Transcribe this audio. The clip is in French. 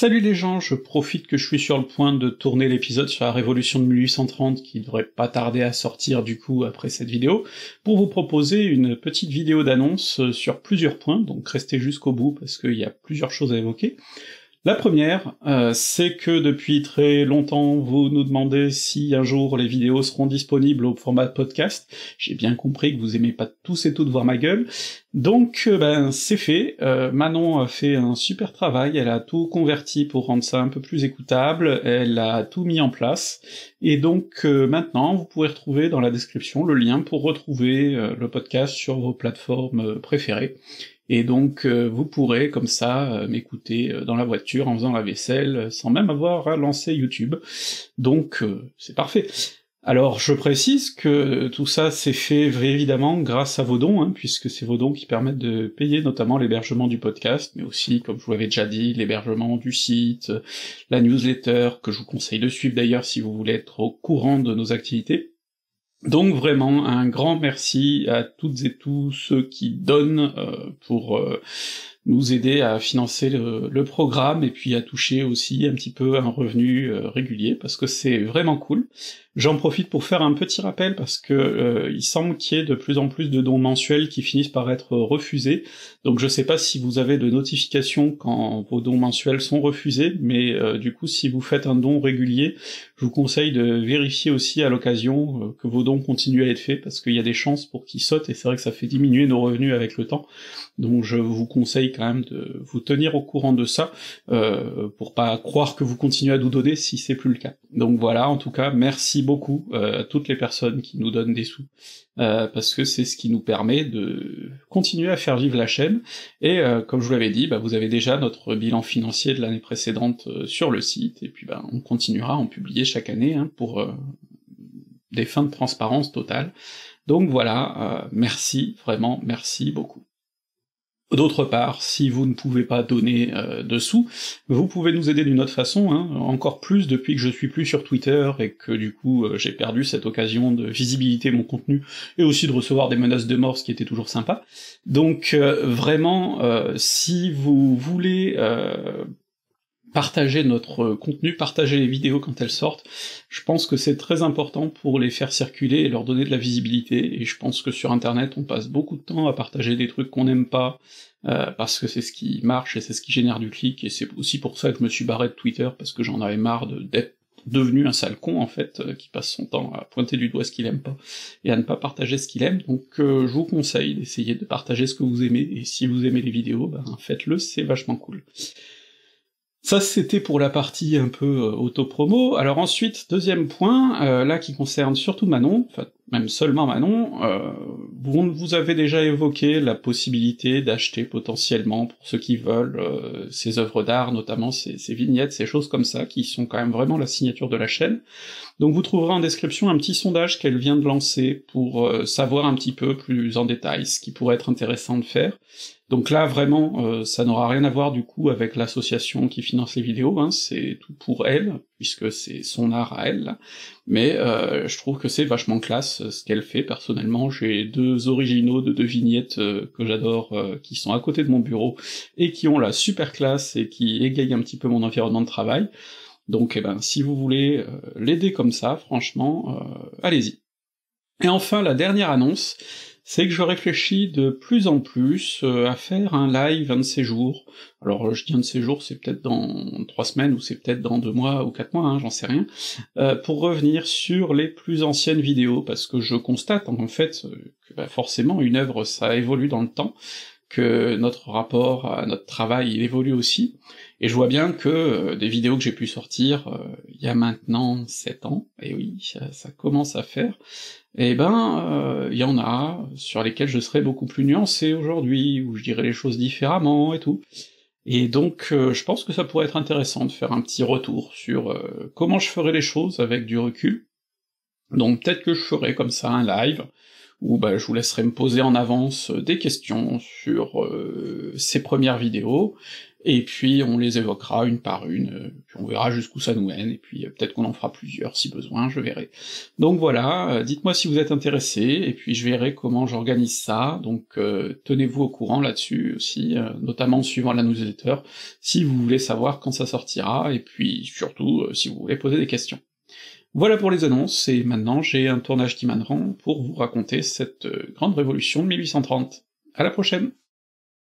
Salut les gens, je profite que je suis sur le point de tourner l'épisode sur la Révolution de 1830 qui devrait pas tarder à sortir du coup après cette vidéo, pour vous proposer une petite vidéo d'annonce sur plusieurs points, donc restez jusqu'au bout parce qu'il y a plusieurs choses à évoquer. La première, c'est que depuis très longtemps, vous nous demandez si un jour les vidéos seront disponibles au format podcast. J'ai bien compris que vous aimez pas tous et toutes voir ma gueule, donc c'est fait. Manon a fait un super travail, elle a tout converti pour rendre ça un peu plus écoutable, elle a tout mis en place, et donc maintenant vous pourrez retrouver dans la description le lien pour retrouver le podcast sur vos plateformes préférées. Et donc vous pourrez comme ça m'écouter dans la voiture en faisant la vaisselle, sans même avoir à lancer YouTube. Donc c'est parfait. Alors je précise que tout ça s'est fait évidemment grâce à vos dons, puisque c'est vos dons qui permettent de payer notamment l'hébergement du podcast, mais aussi, comme je vous l'avais déjà dit, l'hébergement du site, la newsletter, que je vous conseille de suivre d'ailleurs si vous voulez être au courant de nos activités. Donc vraiment un grand merci à toutes et tous ceux qui donnent pour nous aider à financer le programme et puis à toucher aussi un petit peu un revenu régulier, parce que c'est vraiment cool. J'en profite pour faire un petit rappel parce que il semble qu'il y ait de plus en plus de dons mensuels qui finissent par être refusés, donc je sais pas si vous avez de notifications quand vos dons mensuels sont refusés, mais du coup si vous faites un don régulier, je vous conseille de vérifier aussi à l'occasion que vos dons continuent à être faits, parce qu'il y a des chances pour qu'ils sautent, et c'est vrai que ça fait diminuer nos revenus avec le temps, donc je vous conseille quand même de vous tenir au courant de ça, pour pas croire que vous continuez à nous donner si c'est plus le cas. Donc voilà, en tout cas, merci beaucoup à toutes les personnes qui nous donnent des sous, parce que c'est ce qui nous permet de continuer à faire vivre la chaîne, et comme je vous l'avais dit, vous avez déjà notre bilan financier de l'année précédente sur le site, et puis on continuera à en publier chaque année, pour des fins de transparence totale. Donc voilà, merci, vraiment merci beaucoup. D'autre part, si vous ne pouvez pas donner de sous, vous pouvez nous aider d'une autre façon, encore plus depuis que je suis plus sur Twitter et que du coup j'ai perdu cette occasion de visibilité mon contenu, et aussi de recevoir des menaces de mort, ce qui était toujours sympa. Donc vraiment, si vous voulez partager notre contenu, partager les vidéos quand elles sortent, je pense que c'est très important pour les faire circuler et leur donner de la visibilité, et je pense que sur internet on passe beaucoup de temps à partager des trucs qu'on n'aime pas, parce que c'est ce qui marche et c'est ce qui génère du clic, et c'est aussi pour ça que je me suis barré de Twitter, parce que j'en avais marre d'être devenu un sale con en fait, qui passe son temps à pointer du doigt ce qu'il aime pas, et à ne pas partager ce qu'il aime, donc je vous conseille d'essayer de partager ce que vous aimez, et si vous aimez les vidéos, faites-le, c'est vachement cool. Ça c'était pour la partie un peu auto-promo. Alors ensuite, deuxième point, là qui concerne surtout Manon, enfin même seulement Manon, vous avez déjà évoqué la possibilité d'acheter potentiellement, pour ceux qui veulent, ces œuvres d'art, notamment ces vignettes, ces choses comme ça, qui sont quand même vraiment la signature de la chaîne. Donc vous trouverez en description un petit sondage qu'elle vient de lancer pour savoir un petit peu plus en détail ce qui pourrait être intéressant de faire. Donc là, vraiment, ça n'aura rien à voir du coup avec l'association qui finance les vidéos, c'est tout pour elle, puisque c'est son art à elle, là. Mais je trouve que c'est vachement classe ce qu'elle fait. Personnellement, j'ai deux originaux de deux vignettes que j'adore, qui sont à côté de mon bureau, et qui ont la super classe, et qui égayent un petit peu mon environnement de travail. Donc si vous voulez l'aider comme ça, franchement, allez-y. Et enfin, la dernière annonce, c'est que je réfléchis de plus en plus à faire un live un de ces jours. Alors je dis un de ces jours, c'est peut-être dans 3 semaines, ou c'est peut-être dans 2 mois ou 4 mois, j'en sais rien, pour revenir sur les plus anciennes vidéos, parce que je constate en fait que forcément une œuvre ça évolue dans le temps, que notre rapport à notre travail il évolue aussi, et je vois bien que des vidéos que j'ai pu sortir il y a maintenant 7 ans, et oui, ça commence à faire, et il y en a sur lesquelles je serais beaucoup plus nuancé aujourd'hui, où je dirais les choses différemment et tout. Et donc je pense que ça pourrait être intéressant de faire un petit retour sur comment je ferais les choses avec du recul. Donc peut-être que je ferai comme ça un live, où bah, je vous laisserai me poser en avance des questions sur ces premières vidéos, et puis on les évoquera une par une, puis on verra jusqu'où ça nous mène, et puis peut-être qu'on en fera plusieurs si besoin, je verrai. Donc voilà, dites-moi si vous êtes intéressés, et puis je verrai comment j'organise ça, donc tenez-vous au courant là-dessus aussi, notamment en suivant la newsletter, si vous voulez savoir quand ça sortira, et puis surtout si vous voulez poser des questions. Voilà pour les annonces, et maintenant j'ai un tournage qui m'attend pour vous raconter cette grande révolution de 1830. À la prochaine!